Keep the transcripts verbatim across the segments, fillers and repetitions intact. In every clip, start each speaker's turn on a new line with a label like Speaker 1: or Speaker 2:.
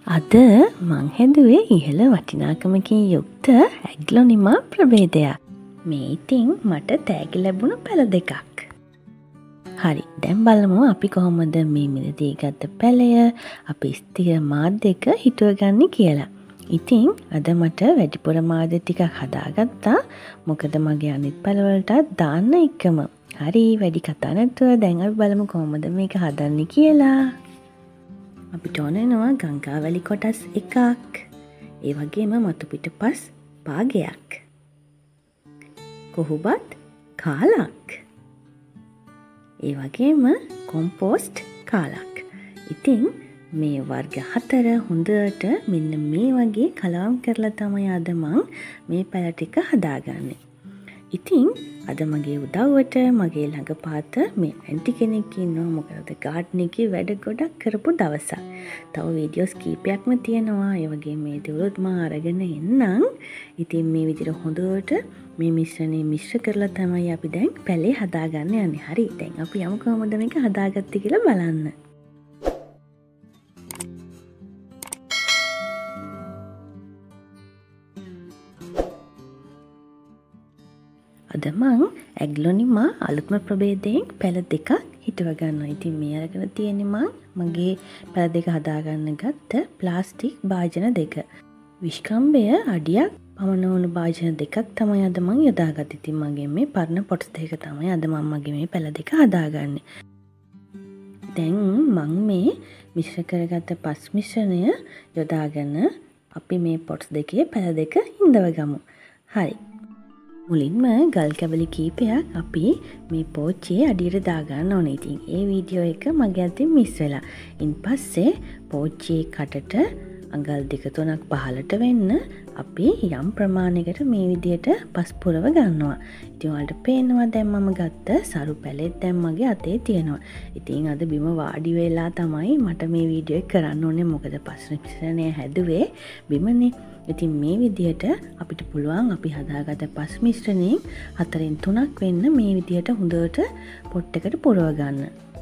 Speaker 1: අද මං හැදුවේ ඉහළ වටිනාකමකින් යුක්ත ඇග්ලොනිමා ප්‍රභේදයක්. මේ ඉතින් මට තෑගි ලැබුණු පැළ දෙකක්. හරි, දැන් බලමු අපි කොහොමද මේ මිලදී ගත්ත පැළය අපි ස්ථිර මාධ්‍ය එක හිටුවගන්නේ කියලා. ඉතින් අද මට වැඩිපුර මාධ්‍ය ටිකක් හදාගත්තා. මොකද මගේ අනිත් පැළවලටත් දාන්න එකම. හරි, වැඩි කතා නැතුව දැන් අපි බලමු කොහොමද මේක හදන්නේ කියලා. අපිට ඕන වෙනවා ගංගාවැලි කොටස් එකක්. ඒ වගේම මතු පිටපස් භාගයක්. කොහොබත් කාලක්. ඒ වගේම කොම්පෝස්ට් කාලක්. ඉතින් මේ වර්ග හතර හොඳට මෙන්න මේ වගේ කලවම් කරලා තමයි අද මං මේ පැළ ටික හදාගන්නේ. ඉතින් අද මගේ උදව්වට මගේ ළඟ පාත මේ ඇන්ටි කෙනෙක් ඉන්නවා. මොකද ගාඩ්න් එකේ වැඩ ගොඩක් කරපු දවසක්. තව වීඩියෝස් කීපයක්ම තියෙනවා. ඒ වගේ මේ දේවලුත් මම අරගෙන එන්නම්. ඉතින් මේ විදිහට හොඳට මේ මිශ්‍රණය මිශ්‍ර කරලා තමයි අපි දැන් පැලේ හදාගන්න යන්නේ. හරි, දැන් අපි යමු කොහොමද මේක හදාගත්තේ කියලා බලන්න. අද මං ඇග්ලොනිමා අලුත්ම ප්‍රභේදයෙන් පැළ දෙකක් හිටව ගන්නවා. ඉතින් මේ අරගෙන තියෙන්නේ මං මගේ පැළ දෙක හදාගන්න ගත්ත ප්ලාස්ටික් භාජන දෙක. විශ්කම්භය අඩියක් පමණ වුණු භාජන දෙකක් තමයි අද මං යොදාගත්තේ. ඉතින් මගේ මේ පරණ පොට්ස් දෙක තමයි අද මම මගේ මේ පැළ දෙක හදාගන්නේ. දැන් මං මේ මිශ්‍ර කරගත්ත පස් මිශ්‍රණය යොදාගෙන අපි මේ පොට්ස් දෙකේ පැළ දෙක හිඳව ගමු. හරි. මුලින්ම ගල් කැබලි කීපයක් අපි මේ පෝච්චියේ අඩියට දාගන්න ඕනේ. ඉතින් ඒ වීඩියෝ එක මගේ අතින් මිස් වෙලා. ඉන් පස්සේ පෝච්චියේ කටට අඟල් දෙක තුනක් පහළට වෙන්න අපි යම් ප්‍රමාණයකට මේ විදියට පස් පුරව ගන්නවා. ඉතින් ඔයාලට පේනවා දැන් මම ගත්ත සරු පැලෙත් දැන් මගේ අතේ තියෙනවා. ඉතින් අද බිම වාඩි වෙලා තමයි මට මේ වීඩියෝ එක කරන්න ඕනේ. මොකද පස් මිශ්‍රණය හැදුවේ බිමනේ. ඉතින් මේ විදියට අපිට පුළුවන් අපි හදාගත්ත පස් මිශ්‍රණයෙන් හතරෙන් තුනක් වෙන්න මේ විදියට හොඳට පොට් එකට පුරව ගන්න.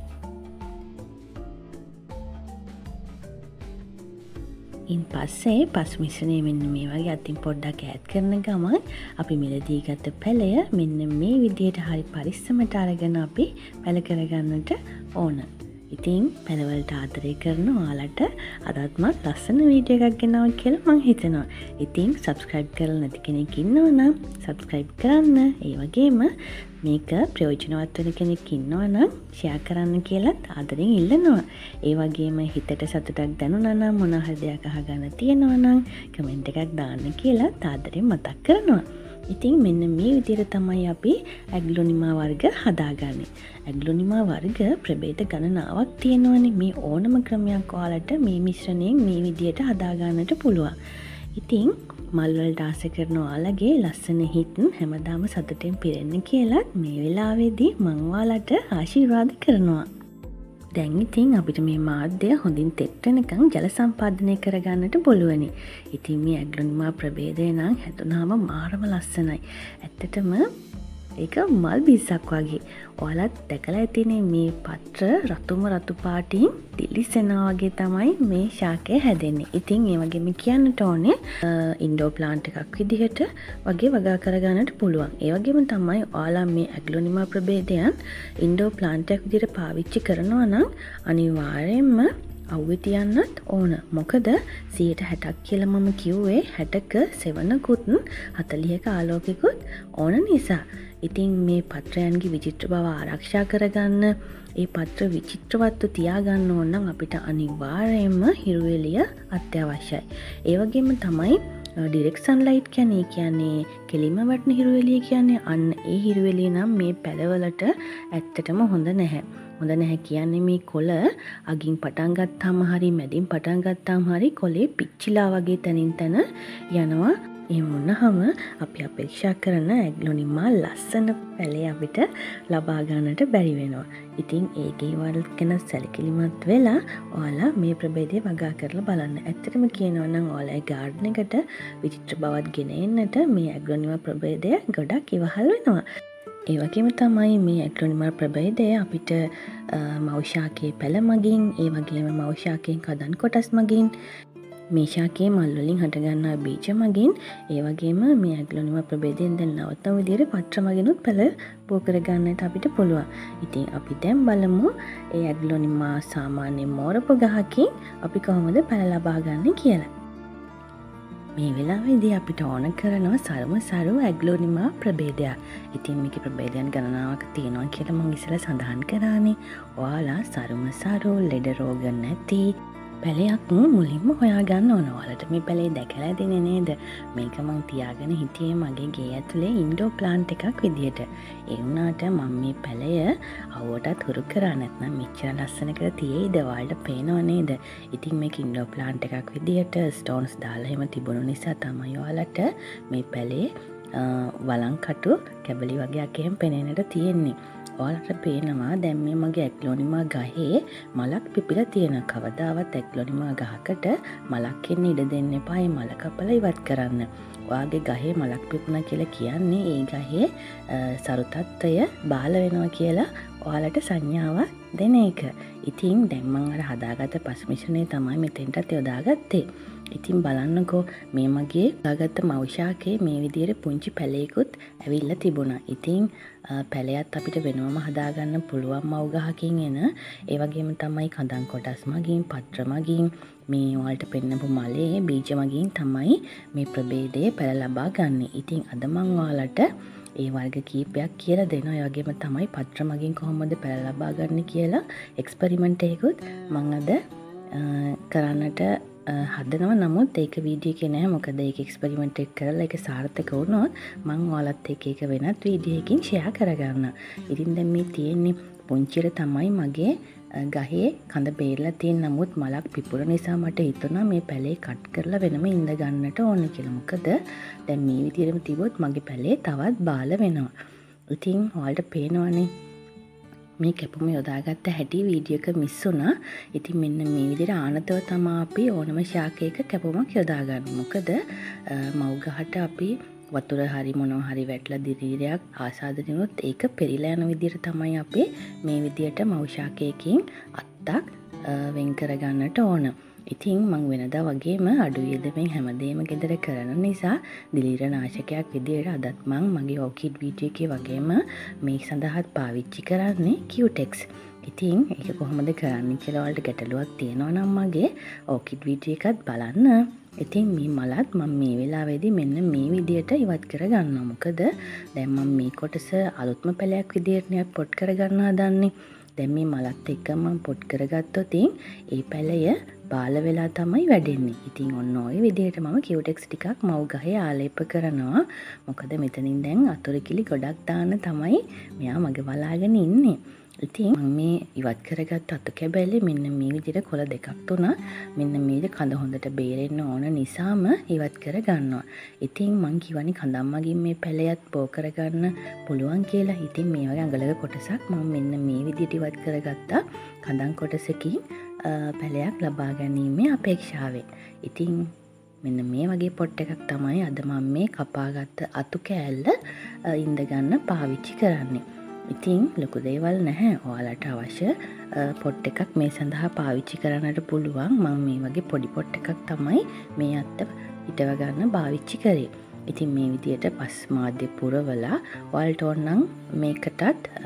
Speaker 1: ඉන් පස්සේ පස් මිශ්‍රණය මෙන්න මේ වගේ අතින් පොඩ්ඩක් ඈඩ් කරන ගමන් අපි මිලදී ගත්ත පැළය මෙන්න මේ විදියට හරි පරිස්සමට අරගෙන අපි පැළ කරගන්නට ඕන. ඉතින් පැළවලට ආදරය කරන ඔයාලට අදත් මත් ලස්සන වීඩියෝ එකක් ගෙනාවා කියලා මං හිතනවා. ඉතින් සබ්ස්ක්‍රයිබ් කරලා නැති කෙනෙක් ඉන්නවා නම් සබ්ස්ක්‍රයිබ් කරන්න. ඒ වගේම මේක ප්‍රයෝජනවත් වෙන කෙනෙක් ඉන්නවා නම් ෂෙයා කරන්න කියලාත් ආදරෙන් ඉල්ලනවා. ඒ වගේම හිතට සතුටක් දැනුණා නම් මොන හරි දෙයක් අහගන්න තියෙනවා නම් කමෙන්ට් එකක් දාන්න කියලාත් ආදරෙන් මතක් කරනවා. ඉතින් මෙන්න මේ විදිහට තමයි අපි ඇග්ලොනිමා වර්ග හදාගන්නේ. ඇග්ලොනිමා වර්ග ප්‍රභේද ගණනාවක් තියෙනවනේ. මේ ඕනම ක්‍රමයක් ඔයාලට මේ මිශ්‍රණයෙන් මේ විදිහට හදාගන්නට පුළුවන්. ඉතින් මල් වලට ආස කරන ඔයාලගේ ලස්සන හිත් හැමදාම සතුටෙන් පිරෙන්න කියලාත් මේ වෙලාවේදී මම ඔයාලට ආශිර්වාද කරනවා. දැන් ඉතින් අපිට මේ මාධ්‍ය හොඳින් තෙත් වෙනකන් ජල සම්පාදනය කරගන්නට පුළුවනි. ඉතින් මේ ඇග්ලොනිමා ප්‍රභේදය නම් හැදුනාම මාරම ලස්සනයි. ඇත්තටම ඒක මල් බිස්සක් වගේ. ඔයාලත් දැකලා ඇතිනේ මේ පත්‍ර රතුම රතු පාටින් දිලිසෙනා වගේ තමයි මේ ශාකය හැදෙන්නේ. ඉතින් ඒ වගේම කියන්නට ඕනේ ඉන්ඩෝ ප්ලාන්ට් එකක් විදිහට වගේ වගා කරගන්නට පුළුවන්. ඒ වගේම තමයි ඔයාලා මේ ඇග්ලොනිමා ප්‍රභේදයන් ඉන්ඩෝ ප්ලාන්ට් එකක් විදිහට පාවිච්චි කරනවා නම් අනිවාර්යයෙන්ම අවුවේ තියන්නත් ඕන. මොකද සියයට හැටක් කියලා මම කිව්වේ හැටක සෙවණකුත් හතළිහක ආලෝකයකුත් ඕන නිසා. ඉතින් මේ පත්‍රයන්ගේ විචිත්‍ර බව ආරක්ෂා කරගන්න, ඒ පත්‍ර විචිත්‍රවත්ව තියාගන්න ඕන නම් අපිට අනිවාර්යයෙන්ම හිරු එළිය අත්‍යවශ්‍යයි. ඒ වගේම තමයි ඩිරෙක්ට් සන්ලයිට් කියන්නේ කියන්නේ කෙලින්ම වටන හිරු එළිය කියන්නේ අන්න ඒ හිරු එළිය නම් මේ පැළවලට ඇත්තටම හොඳ නැහැ. හොඳ නැහැ කියන්නේ මේ කොළ අගින් පටන් ගත්තාම හරි මැදින් පටන් ගත්තාම හරි කොළේ පිච්චිලා වගේ තනින් තන යනවා. එහෙම වුණාම අපි අපේක්ෂා කරන ඇග්ලොනිමා ලස්සන පැළේ අපිට ලබා ගන්නට බැරි වෙනවා. ඉතින් ඒකේ වලට ගැන සැලකිලිමත් වෙලා ඔයාලා මේ ප්‍රභේදය වගා කරලා බලන්න. ඇත්තටම කියනවා නම් ඔයාලගේ ගාඩන් එකට විචිත්‍ර බවක් ගෙන එන්නට මේ ඇග්ලොනිමා ප්‍රභේදය ගොඩක් ඉවහල් වෙනවා. ඒ වගේම තමයි මේ ඇග්ලොනිමා ප්‍රභේදය අපිට මව් ශාකයේ පැළ මගින්, ඒ වගේම මව් ශාකයෙන් කදන් කොටස් මගින් මේ ශාකයේ මල් වලින් හටගන්නා බීජ මගින් ඒ වගේම මේ ඇග්ලොනිමා ප්‍රභේදයෙන් දැන් නවත්තන විදිහට පත්‍ර මගිනුත් පැල බෝ කර ගන්නට අපිට පුළුවන්. ඉතින් අපි දැන් බලමු ඒ ඇග්ලොනිමා සාමාන්‍ය මෝරපු ගහකින් අපි කොහොමද පැල ලබා ගන්න කියලා. මේ වෙලාවේදී අපිට ඕන කරනවා සරුම සරු ඇග්ලොනිමා ප්‍රභේදයක්. ඉතින් මේකේ ප්‍රභේදයන් ගණනාවක් තියෙනවා කියලා මම ඉස්සෙල්ලා සඳහන් කරානේ. ඔයාලා සරුම සරු ලෙඩ රෝග නැති පැලයක් මුලින්ම හොයාගන්න ඕන. ඔයාලට මේ පැලේ දැකලා දෙන්නේ නේද? මේක මං තියාගෙන හිටියේ මගේ ගේ ඇතුලේ ඉන්ඩෝ ප්ලාන්ට් එකක් විදියට. ඒ වුණාට මම මේ පැලය අවුවටත් හුරු කරා නැත්නම් මෙච්චර ලස්සනකට තියෙයිද? ඔයාලට පේනව නේද? ඉතින් මේක ඉන්ඩෝ ප්ලාන්ට් එකක් විදියට ස්ටෝන්ස් දාලා එහෙම තිබුණු නිසා තමයි ඔයාලට මේ පැලේ වලංකටු කැබලි වගේක් එහෙම පෙනෙන්නට තියෙන්නේ. ඔයාලට පේනවා දැන් මේ මගේ ඇග්ලොනිමා ගහේ මලක් පිපිලා තියෙන. කවදාවත් ඇග්ලොනිමා ගහකට මලක් එන්න ඉඩ දෙන්න එපා. ඒ මල කපලා ඉවත් කරන්න. ඔයාගේ ගහේ මලක් පිපුණා කියලා කියන්නේ ඒ ගහේ සරු තත්ත්වය බාල වෙනවා කියලා ඔයාලට සංඥාවක් දෙන එක. ඉතින් දැන් මම අර හදාගත්ත පස් මිශ්‍රණය තමයි මෙතෙන්ටත් යොදාගත්තේ. ඉතින් බලන්නකෝ මේ මගේ දාගත්ත මවුෂාකේ මේ විදිහට පුංචි පැලයකුත් ඇවිල්ලා තිබුණා. ඉතින් පැලයත් අපිට වෙනවම හදාගන්න පුළුවන් මව් ගහකින් එන ඒ වගේම තමයි කඳන් කොටස් මගින් පත්‍ර මගින් මේ වලට පෙන්නපු මලේ බීජ මගින් තමයි මේ ප්‍රභේදයේ පැල ලබා ගන්න. ඉතින් අද මම ඔයාලට ඒ වර්ග කීපයක් කියලා දෙනවා. ඒ වගේම තමයි පත්‍ර මගින් කොහොමද පැල ලබා ගන්න කියලා එක්ස්පෙරිමන්ට් එකකුත් මම අද කරන්නට හදනවා. නමුත් ඒක වීඩියෝ එකේ නැහැ. මොකද ඒක එක්ස්පෙරිමන්ට් එක කරලා ඒක සාර්ථක වුණොත් මම ඔයාලත් එක්ක ඒක වෙනත් වීඩියෝ එකකින් ෂෙයා කරගන්න. ඉතින් දැන් මේ තියෙන්නේ පුංචිර තමයි මගේ ගහේ කඳ බේරලා තියෙන. නමුත් මලක් පිපුර නිසා මට හිතුණා මේ පැලේ කට් කරලා වෙනම ඉඳ ගන්නට ඕන කියලා. මොකද දැන් මේ විදිහටම තිබොත් මගේ පැලේ තවත් බාල වෙනවා. ඉතින් ඔයාලට පේනවනේ මේ කැපුම යොදාගත්ත හැටි වීඩියෝ එක මිස් වුණා. ඉතින් මෙන්න මේ විදිහට ආනතව තමයි අපි ඕනම ශාකයක කැපුමක් යොදාගන්නේ. මොකද මව් ගහට අපි වතුර හරි මොනවා හරි වැටලා දිරීරයක් ආසාදනය වුණොත් ඒක පෙරිලා යන විදිහට තමයි අපි මේ විදිහට මව් ශාකයකින් අත්තක් වෙන් කරගන්නට ඕන. ඉතින් මං වෙනදා වගේම අඩු වියදමෙන් හැමදේම ගෙදර කරන නිසා දිලීර නාශකයක් විදිහට අදත් මං මගේ ඕකිඩ් වීඩියෝ එකේ වගේම මේ සඳහාත් පාවිච්චි කරන්නේ කියුටෙක්ස්. ඉතින් ඒක කොහොමද කරන්නේ කියලා ඔයාලට ගැටලුවක් තියෙනවා නම් මගේ ඕකිඩ් වීඩියෝ එකත් බලන්න. ඉතින් මේ මලත් මම මේ වෙලාවේදී මෙන්න මේ විදිහට ඉවත් කරගන්නවා. මොකද දැන් මම මේ කොටස අලුත්ම පැලයක් විදිහට නේ පොට් කරගන්න හදන්නේ. දැන් මේ මලත් එක්ක මම පොට් කරගත්තොත් ඒ පැලය බාල වෙලා තමයි වැඩෙන්නේ. ඉතින් ඔන්න ඔය විදිහට මම කියුටෙක්ස් ටිකක් මව් ගහේ ආලේප කරනවා. මොකද මෙතනින් දැන් අතුරුකිලි ගොඩක් දාන්න තමයි මෙයා මගේ බලාගෙන ඉන්නේ. ඉතින් මම මේ ඉවත් කරගත්ත අතු කැබැල්ලේ මෙන්න මේ විදිහට කොළ දෙකක් තුනක් මෙන්න මේ කඳ හොඳට බේරෙන්න ඕන නිසාම ඉවත් කර ගන්නවා. ඉතින් මං කියවනේ කඳන් මගින් මේ පැලයත් බෝ කරගන්න පුළුවන් කියලා. ඉතින් මේ වගේ අඟලක කොටසක් මම මෙන්න මේ විදිහට ඉවත් කරගත්තා කඳන් කොටසකින් පැලයක් ලබා ගැනීමේ අපේක්ෂාවෙන්. ඉතින් මෙන්න මේ වගේ පොට් එකක් තමයි අද මම මේ කපාගත්ත අතු කෑල්ල ඉඳ ගන්න පාවිච්චි කරන්නේ. ඉතින් ලොකු දේවල් නැහැ. ඔයාලට අවශ්‍ය පොට් එකක් මේ සඳහා පාවිච්චි කරන්නට පුළුවන්. මම මේ වගේ පොඩි පොට් එකක් තමයි මේ අත්ත හිටව ගන්න පාවිච්චි කරේ. ඉතින් මේ විදිහට පස් මාධ්‍ය පුරවලා ඔයාලට ඕනනම් මේකටත්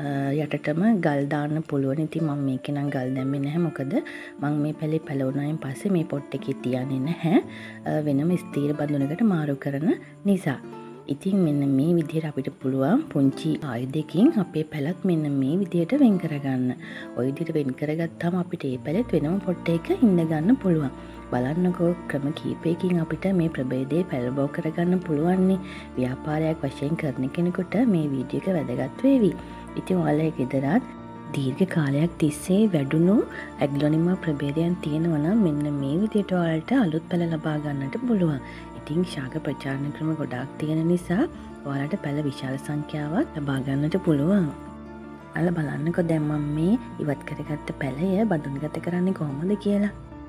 Speaker 1: යටටම ගල් දාන්න පුළුවන්. ඉතින් මම මේකේ නම් ගල් දැම්මේ නැහැ. මොකද මම මේ පැලේ පැලවුණායින් පස්සේ මේ පොට් එකේ තියන්නේ නැහැ. වෙනම ස්ථීර බඳුනකට මාරු කරන නිසා. ඉතින් මෙන්න මේ විදිහට අපිට පුළුවන් පුංචි ආයුධයකින් අපේ පැලත් මෙන්න මේ විදිහට වෙන් කරගන්න. ওই විදිහට වෙන් කරගත්තාම අපිට මේ පැලෙත් වෙනම පොට් එකක ඉඳ ගන්න පුළුවන්. බලන්නකෝ ක්‍රම කීපයකින් අපිට මේ ප්‍රභේදයේ පැල බෝ කරගන්න පුළුවන්. ව්‍යාපාරයක් වශයෙන් කරන කෙනෙකුට මේ වීඩියෝ එක වැදගත් වේවි. ඉතින් ඔයාලා ගෙදරත් දීර්ඝ කාලයක් තිස්සේ වැඩුණු ඇග්ලොනිමා ප්‍රභේදයන් තියෙනවා නම් මෙන්න මේ විදිහට ඔයාලට අලුත් පැල ලබා ගන්නට පුළුවන්. ඉතින් ශාක ප්‍රචාරණ ක්‍රම ගොඩාක් තියෙන නිසා ඔයාලට පැල විශාල සංඛ්‍යාවක් ලබා ගන්නට පුළුවන්. ඔයාලා බලන්නකෝ දැන් මම මේ ඉවත් කරගත්ත පැලය බඳුන්ගත කරන්නේ කොහොමද කියලා.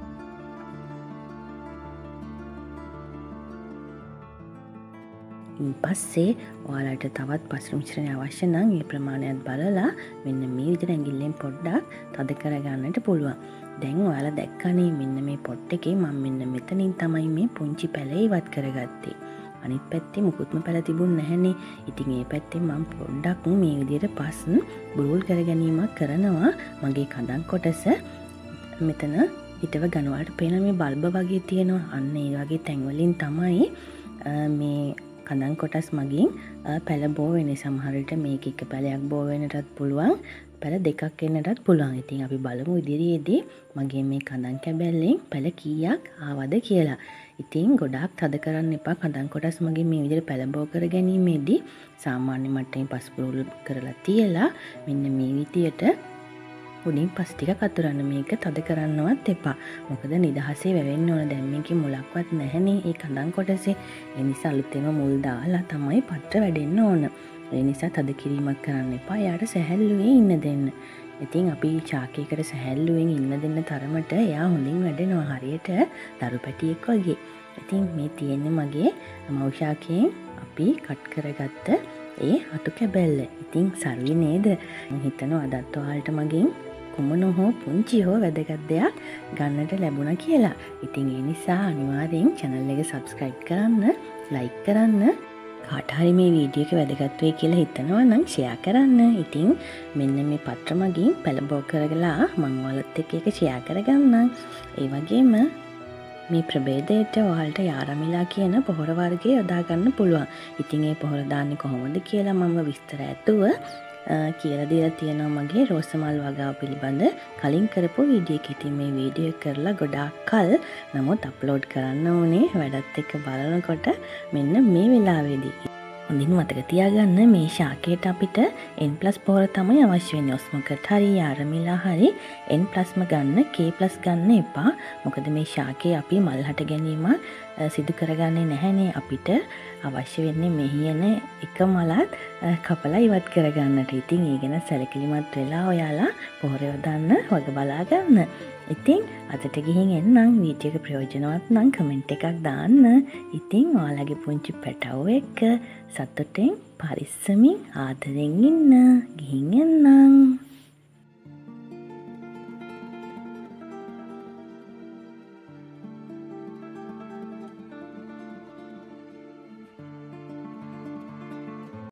Speaker 1: ඉන් පස්සේ ඔයාලට තවත් පස්රු මිශ්‍රණය අවශ්‍ය නම් ඒ ප්‍රමාණයත් බලලා මෙන්න මේ විදිහට ඇඟිල්ලෙන් පොඩ්ඩක් තද කරගන්නට පුළුවන්. දැන් ඔයාලා දැක්කනේ මෙන්න මේ පොට් එකේ මම මෙන්න මෙතනින් තමයි මේ පුංචි පැල ඉවත් කරගත්තේ. අනිත් පැත්තේ මුකුත්ම පැල තිබුණ නැහැනේ. ඉතින් ඒ පැත්තෙන් මම පොඩ්ඩක් මේ විදිහට පස් බුරුල් කර ගැනීමක් කරනවා. මගේ කඳන් කොටස මෙතන හිටව ගනවාට පේන මේ බල්බ වගේ තියෙනවා. අන්න ඒ වගේ තැන් වලින් තමයි මේ කඳන් කොටස් මගින් පැල බෝ වෙන්නේ. සමහර විට මේක එක පැලයක් බෝ වෙන්නටත් පුළුවන්. පැල දෙකක් එන්නටත් පුළුවන්. ඉතින් අපි බලමු ඉදිරියේදී මගේ මේ කඳන් කැබැල්ලෙන් පැල කීයක් ආවද කියලා. ඉතින් ගොඩාක් තද කරන්න එපා. කඳන් කොටස් මගේ මේ විදිහට පැල බෝ කර ගැනීමේදී සාමාන්‍ය මට්ටමේ පස් පුරුල් කරලා තියලා මෙන්න මේ විදියට උඩින් පස් ටික අතුරන්න. මේක තද කරන්නවත් එපා. මොකද නිදහසේ වැවෙන්න ඕන. දැන් මේකේ මුලක්වත් නැහැනේ ඒ කඳන් කොටසේ. ඒ නිසා අලුතෙන්ම මුල් දාලා තමයි පත්‍ර වැඩෙන්න ඕන. ඒ නිසා තද කිරීමක් කරන්න එපා. යාට සැහැල්ලුවේ ඉන්න දෙන්න. ඉතින් අපි චාකයකට සැහැල්ලුවෙන් ඉන්න දෙන්න තරමට එයා හොඳින් වැඩෙනවා. හරියට දරු පැටියෙක් වගේ. ඉතින් මේ තියෙන්නේ මගේ මව්ශාකයෙන් අපි කට් කරගත්ත ඒ අතු කැබැල්ල. ඉතින් සරුයි නේද? මම හිතනවා අදත් ඔයාලට මගෙන් කුමන හෝ පුංචි හෝ වැදගත් දෙයක් ගන්නට ලැබුණා කියලා. ඉතින් ඒ නිසා අනිවාර්යෙන් channel එක subscribe කරන්න, like කරන්න, කාට හරි මේ වීඩියෝ එක වැදගත් වෙයි කියලා හිතනවා නම් share කරන්න. ඉතින් මෙන්න මේ පත්‍ර මගින් පැලබෝ කරගලා මම ඔයාලත් එක්ක ඒක share කරගන්නම්. ඒ වගේම මේ ප්‍රභේදයට ඔයාලට යාරමිලා කියන පොහොර වර්ගය යොදා ගන්න පුළුවන්. ඉතින් ඒ පොහොර දාන්නේ කොහොමද කියලා මම විස්තර ඇතුව කියලා දීලා තියෙනවා මගේ රෝසමල් වගාව පිළිබඳ කලින් කරපු වීඩියෝ එකේ. ඉතින් මේ වීඩියෝ එක කරලා ගොඩාක් කල් නමුත් අප්ලෝඩ් කරන්න ඕනේ. වැඩත් එක්ක බලනකොට මෙන්න මේ වෙලාවේදී හොඳින් මතක තියාගන්න මේ ශාකයට අපිට N+ පොහොර තමයි අවශ්‍ය වෙන්නේ. ඔස්මොකට හරි යාරමිලා හරි N+ ම ගන්න, K+ ගන්න එපා. මොකද මේ ශාකේ අපි මල් හට ගැනීම සිදු කරගන්නේ නැහැනේ. අපිට අවශ්‍ය වෙන්නේ මෙහියන එක මලත් කපලා ඉවත් කරගන්නට. ඉතින් ඒ ගැන සැලකිලිමත් වෙලා ඔයාලා පොහොර යොදන්න වග බලා ගන්න. ඉතින් අදට ගිහින් එන්නම්. වීඩියෝ එක ප්‍රයෝජනවත් නම් කමෙන්ට් එකක් දාන්න. ඉතින් ඔයාලගේ පුංචි පැටව් එක්ක සතුටෙන් පරිස්සමින් ආදරෙන් ඉන්න. ගිහින් එන්නම්.